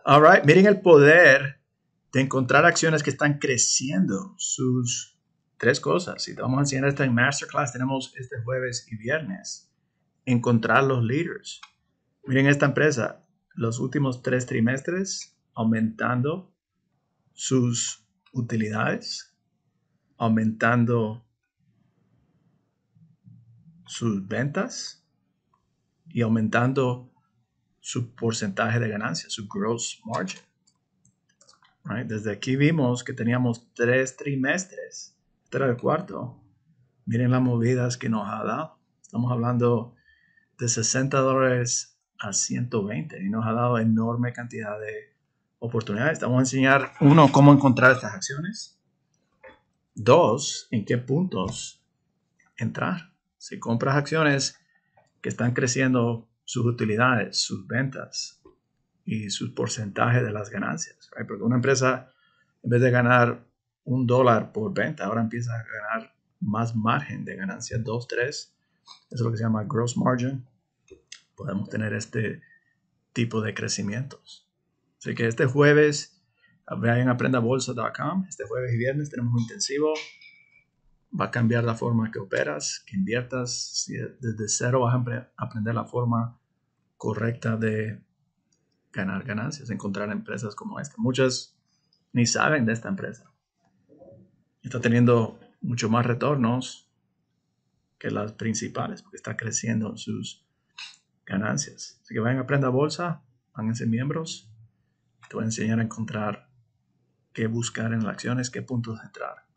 All right, miren el poder de encontrar acciones que están creciendo sus tres cosas. Y te vamos a enseñar esto en Masterclass. Tenemos este jueves y viernes. Encontrar los leaders. Miren esta empresa. Los últimos 3 trimestres aumentando sus utilidades, aumentando sus ventas y aumentando su porcentaje de ganancia, su gross margin. Right? Desde aquí vimos que teníamos 3 trimestres. Este era el cuarto. Miren las movidas que nos ha dado. Estamos hablando de $60 a 120 y nos ha dado enorme cantidad de oportunidades. Te vamos a enseñar, uno, cómo encontrar estas acciones. 2, en qué puntos entrar. Si compras acciones que están creciendo sus utilidades, sus ventas y su porcentaje de las ganancias. Right? Porque una empresa, en vez de ganar $1 por venta, ahora empieza a ganar más margen de ganancia, 2, 3. Eso es lo que se llama gross margin. Podemos tener este tipo de crecimientos. Así que este jueves, vayan a aprendabolsa.com. Este jueves y viernes tenemos un intensivo. Va a cambiar la forma que operas, que inviertas. Si desde cero vas a aprender la forma correcta de ganar ganancias, encontrar empresas como esta. Muchas ni saben de esta empresa. Está teniendo mucho más retornos que las principales porque está creciendo sus ganancias. Así que vayan a Aprenda Bolsa, háganse miembros. Te voy a enseñar a encontrar qué buscar en las acciones, qué puntos entrar.